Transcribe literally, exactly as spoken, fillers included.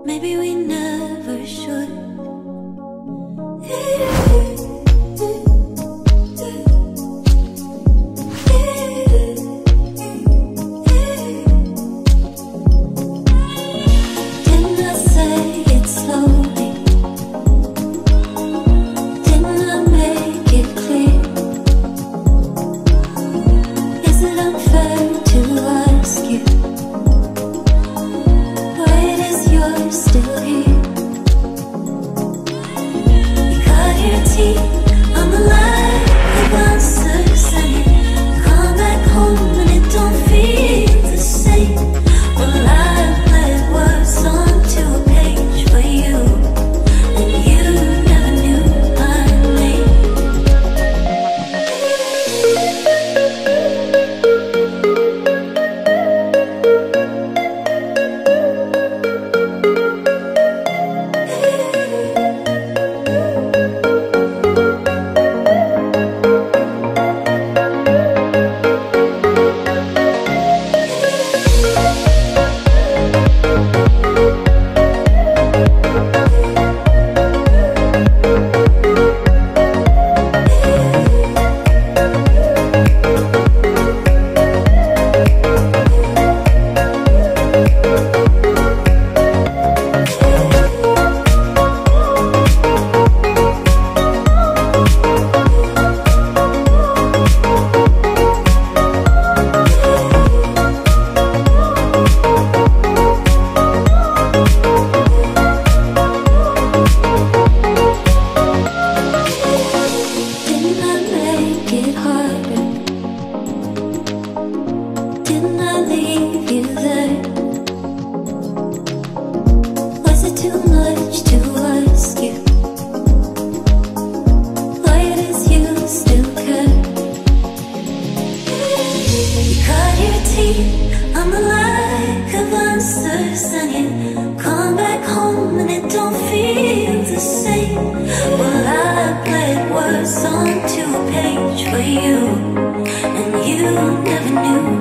Maybe we never should. Didn't I say it slowly? Didn't I make it clear? Is it unfair to ask you? You're still here. You cut your teeth on the line of answers, and you come back home and it don't feel the same. Well, I put words onto a page for you, and you never knew my name. Didn't I leave you there? Was it too much to ask you? Why it is you still care? You cut your teeth on the lack of answers, and you come back home and it don't feel the same. Well, I played words onto a page for you, and you never knew